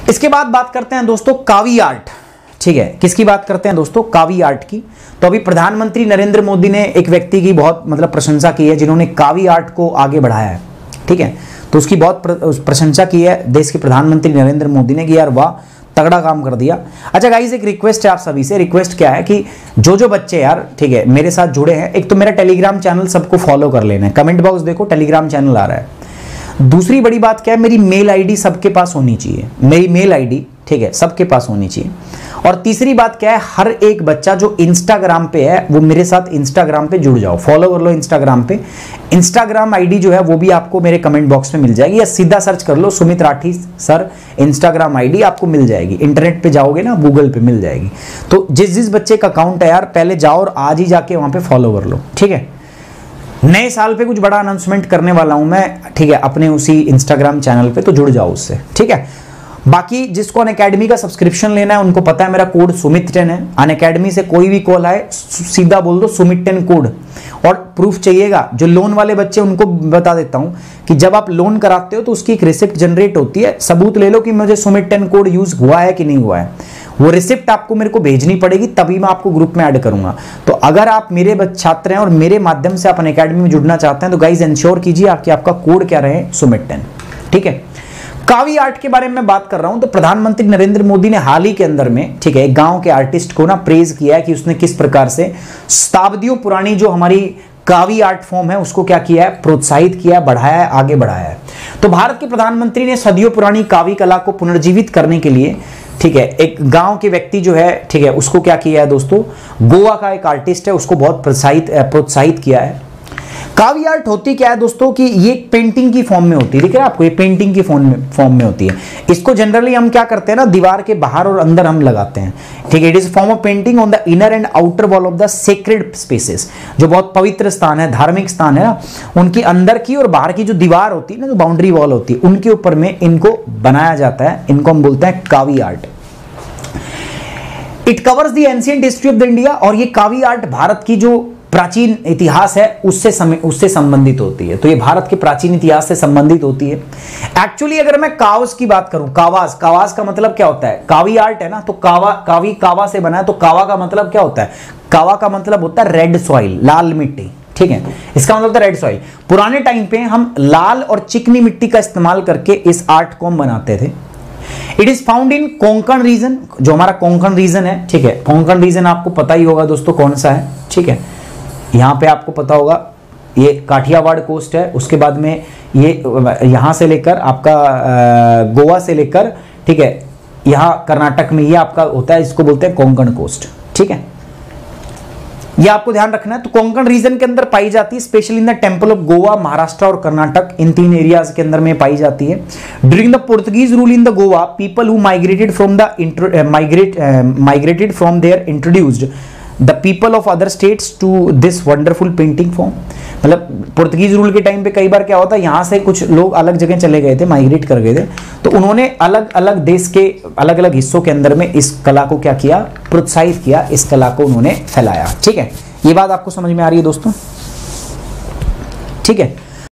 इसके बाद बात करते हैं दोस्तों कावी आर्ट। ठीक है, किसकी बात करते हैं दोस्तों? कावी आर्ट की। तो अभी प्रधानमंत्री नरेंद्र मोदी ने एक व्यक्ति की बहुत प्रशंसा की है जिन्होंने कावी आर्ट को आगे बढ़ाया है। ठीक है, तो उसकी बहुत प्रशंसा की है देश के प्रधानमंत्री नरेंद्र मोदी ने कि यार वाह, तगड़ा काम कर दिया। अच्छा गाइस, एक रिक्वेस्ट है आप सभी से। रिक्वेस्ट क्या है कि जो बच्चे यार ठीक है मेरे साथ जुड़े हैं, एक तो मेरा टेलीग्राम चैनल सबको फॉलो कर लेना है। कमेंट बॉक्स देखो, टेलीग्राम चैनल आ रहा है। दूसरी बड़ी बात क्या है, मेरी मेल आईडी सबके पास होनी चाहिए। मेरी मेल आईडी ठीक है सबके पास होनी चाहिए। और तीसरी बात क्या है, हर एक बच्चा जो इंस्टाग्राम पे है वो मेरे साथ इंस्टाग्राम पे जुड़ जाओ, फॉलो कर लो इंस्टाग्राम पे। इंस्टाग्राम आईडी जो है वो भी आपको मेरे कमेंट बॉक्स में मिल जाएगी, या सीधा सर्च कर लो Sumit Rathee sir Instagram ID, आपको मिल जाएगी। इंटरनेट पे जाओगे ना, गूगल पे मिल जाएगी। तो जिस बच्चे का अकाउंट है यार, पहले जाओ और आज ही जाके वहां पे फॉलो कर लो। ठीक है, नए साल पे कुछ बड़ा अनाउंसमेंट करने वाला हूं मैं, ठीक है, अपने उसी इंस्टाग्राम चैनल पे, तो जुड़ जाओ उससे। ठीक है, बाकी जिसको अनअकैडमी का सब्सक्रिप्शन लेना है उनको पता है मेरा कोड सुमित10 है। अनअकैडमी से कोई भी कॉल आए सीधा बोल दो सुमित10 कोड, और प्रूफ चाहिएगा। जो लोन वाले बच्चे उनको बता देता हूं कि जब आप लोन कराते हो तो उसकी एक रिसिप्ट जनरेट होती है, सबूत ले लो कि मुझे सुमित10 कोड यूज हुआ है कि नहीं हुआ है। वो रिसिप्ट आपको मेरे को भेजनी पड़ेगी, तभी मैं आपको ग्रुप में ऐड करूंगा। तो अगर आप मेरे छात्र हैं और मेरे माध्यम से आप अनअकैडमी में जुड़ना चाहते हैं तो गाइज इंश्योर कीजिए कि आपका कोड क्या रहे, सुमित10। ठीक है, कावी आर्ट के बारे में बात कर रहा हूं तो प्रधानमंत्री नरेंद्र मोदी ने हाल ही के अंदर में ठीक है एक गांव के आर्टिस्ट को ना प्रेज किया है कि उसने किस प्रकार से शताब्दियों पुरानी जो हमारी कावी आर्ट फॉर्म है उसको क्या किया है, प्रोत्साहित किया, बढ़ाया है, आगे बढ़ाया है। तो भारत के प्रधानमंत्री ने सदियों पुरानी कावी कला को पुनर्जीवित करने के लिए ठीक है एक गांव के व्यक्ति जो है ठीक है उसको क्या किया है दोस्तों, गोवा का एक आर्टिस्ट है उसको बहुत प्रोत्साहित किया है। कावी आर्ट होती क्या है दोस्तों कि ये पेंटिंग की फॉर्म में होती है। दिख रहा है आपको, ये पेंटिंग की फॉर्म में होती है। इसको जनरली हम क्या करते हैं ना, दीवार के बाहर और अंदर हम लगाते हैं। ठीक है, it is form of painting on the inner and outer wall of the sacred spaces. जो बहुत पवित्र स्थान है, धार्मिक स्थान है ना, उनकी अंदर की और बाहर की जो दीवार होती है ना, जो बाउंड्री वॉल होती है, उनके ऊपर में इनको बनाया जाता है। इनको हम बोलते हैं Kaavi art. It covers the ancient history of the India. और ये कावी आर्ट भारत की जो प्राचीन इतिहास है उससे संबंधित होती है। तो ये भारत के प्राचीन इतिहास से संबंधित होती है। एक्चुअली अगर मैं कावस की बात करूं, कावास का मतलब क्या होता है, कावी आर्ट है ना, तो कावी कावा से बना है। तो कावा का मतलब क्या होता है, कावा का मतलब होता है रेड सॉइल, लाल मिट्टी। ठीक है, इसका मतलब होता है रेड सॉइल। पुराने टाइम पे हम लाल और चिकनी मिट्टी का इस्तेमाल करके इस आर्ट को हम बनाते थे। It is found in Konkan region, जो हमारा कोंकण रीजन है। ठीक है, कोंकण रीजन आपको पता ही होगा दोस्तों कौन सा है। ठीक है, यहां पे आपको पता होगा ये काठियावाड़ कोस्ट है। उसके बाद में ये यहां से लेकर आपका गोवा से लेकर ठीक है यहां कर्नाटक में ये आपका होता है, इसको बोलते हैं कोंकण कोस्ट। ठीक है, ये आपको ध्यान रखना है। तो कोंकण रीजन के अंदर पाई जाती है, specially in the temple of Goa, Maharashtra और कर्नाटक। इन तीन एरियाज के अंदर में पाई जाती है। During the Portuguese rule in the Goa, people who migrated from there introduced the people of other states to this wonderful painting form. मतलब पोर्तुगीज रूल के टाइम पे कई बार क्या होता है, यहां से कुछ लोग अलग जगह चले गए थे, माइग्रेट कर गए थे, तो उन्होंने अलग अलग देश के अलग अलग हिस्सों के अंदर में इस कला को क्या किया, प्रोत्साहित किया, इस कला को उन्होंने फैलाया। ठीक है, ये बात आपको समझ में आ रही है दोस्तों? ठीक है,